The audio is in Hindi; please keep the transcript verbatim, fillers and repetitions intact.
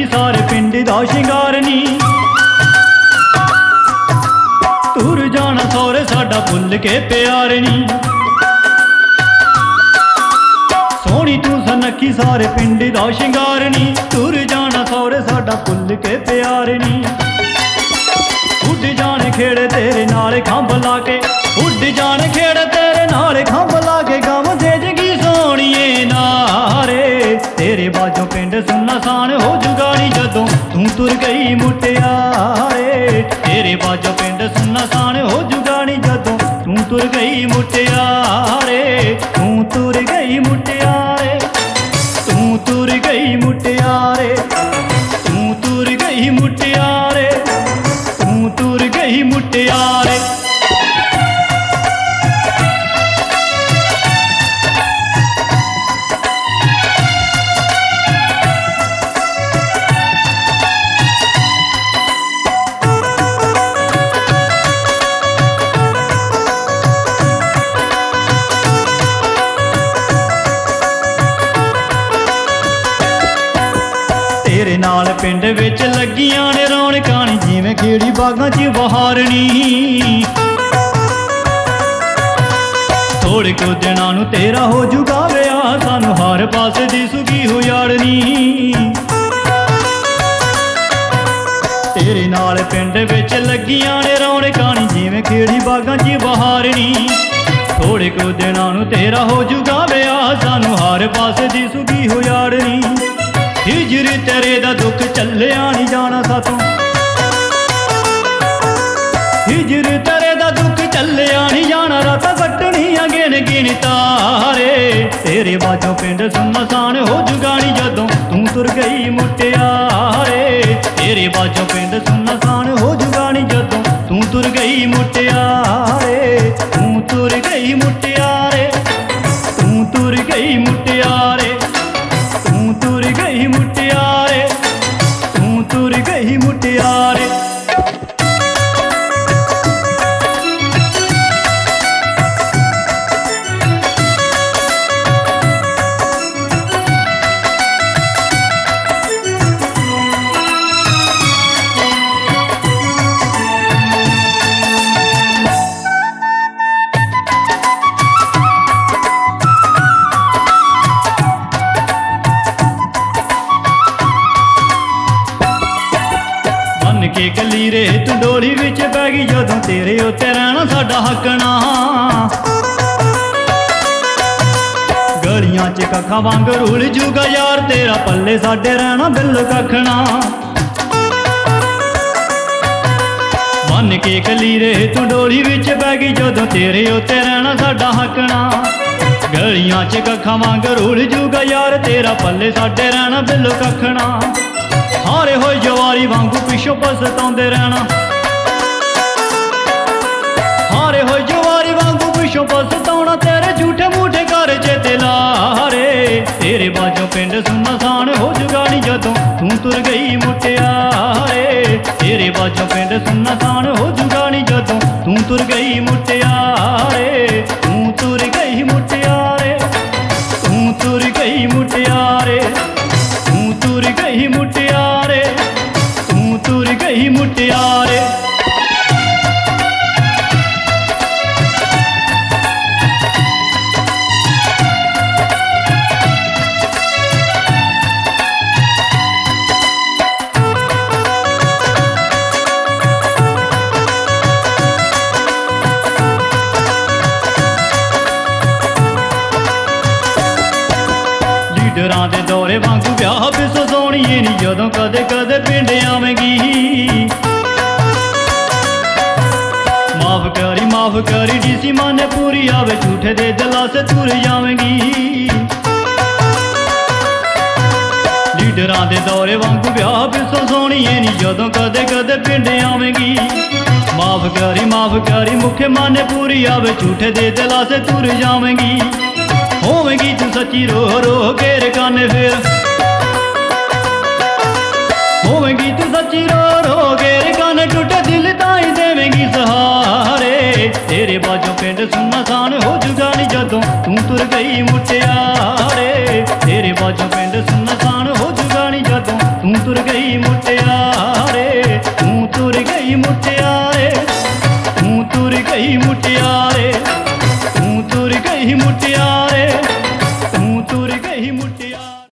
सारे पिंड दा शिंगार नी। तुर जाना सौरे साडा भुल के प्यार नी। सोनी तू सनखी सारे पिंड दा शिंगार नी। तुर जाना सौरे साडा भुल के प्यार नी। उड जाने खेड़े तेरे नाल खंभ लाके, उड जाने खेड़े तेरे नाल खंभ लाके, गम दे जगी सोनिए नारे। तेरे बाजों पिंड सुनना सान हो जुगाड़ी जदों तू तुर गई मुटियारे। तेरे बाजों पिंड सुनना सान हो जुगाड़ी जदों तू तुर गई मुटियारे। तू तुर गई मुटियारे, तू तुर गई मुटियारे, तू तुर गई मुटियारे, तू तुर गई मुटियारे। तेरे नाल पिंड विच लगियां ने रौनकां नी, जिवें खेड़ी बागां च बहार नी। थोड़े को दिनां नूं तेरा हो जुगा विआह, सानू हर पासे दी सुगी हुजाड़नी। तेरे नाल पिंड विच लगियां ने रौनकां नी, जिवें खेड़ी बागां च बहार नी। थोड़े को दिनां नूं तेरा हो जुगा विआह, सानू हर पासे दी सुगी हुजाड़नी। हिजर तेरे दा दुख चलिया नहीं जाना साथों, हिजर तेरे दा दुख चलिया नहीं जाना, रातां कट्टनियां गिन गिन तारे। तेरे बाजों पिंड सुनना सान हो जुगानी जदों तू तुर गई मुटियारे। तेरे बाजों पिंड सुनना सान हो जुगानी जदों तू तुर गई मुटियारे। तू तुर गई मुटियारे, तू तुर गई मुटियारे, तू तुर गई मुटियारे, तू तुर गई मुटियारे। के कलीरे तू डोली विच पै गई जदों तेरे उत्ते रहना साडा हकना। गलियां च कखा वांग रुल जूगा यार, तेरा पल्ले साडे रहना बिल कखना। मन के कलीरे तू डोली विच पै गई जदों तेरे उत्ते रहना साडा हकना। गलियां च कखा वांग रुल जूगा यार, तेरा पल्ले साडे रहना बिल कखना। हारे होए जवारी वांगू पिछों पछताउंदे रहना, हारे होए जवारी वांगू पिछों पछताउणा, तेरे झूठे मूठे घर चेते लारे। तेरे बाजों पिंड सुनना सान हो जुगानी जदों तू तुर गई मुटियारे। तेरे बाजों पिंड सुनना सान हो जुगानी जदों तू तुर गई मुटियारे। तू तुर गई मुटियारे, तू तुर गई मुटियारे, तू तुर गई मुटियारे, तू तुर गई मुटियारे। लीडरां दे दौरे वांगू ब्याह पिछो सोहणीए नी, जदों कदे कदे पिंड आवेंगी। माफ करी माफ करी डीसी माने पूरी आवे, झूठे दे दिला से तुर जावेंगी। लीडरां दे दौरे वांगू ब्याह पिछो सोहणीए नी, जदों कदे कदे पिंड आवेंगी। माफ करी माफ करी मुखे माने पूरी आवे, झूठे दे दिला से तुर जावेंगी। होवेंगी तू सच्ची रो रो के रकाने फिर, होवेंगी तू सच्ची रो रो के रकाने, टूटे दिल ताई देवेंगी सहारे। तेरे बाजों पिंड सुनना सान हो जुगानी जदों तू तुर गई मुटियारे। तेरे बाजों पिंड सुनना सान हो जुगानी जदों तू तुर गई मुटियारे।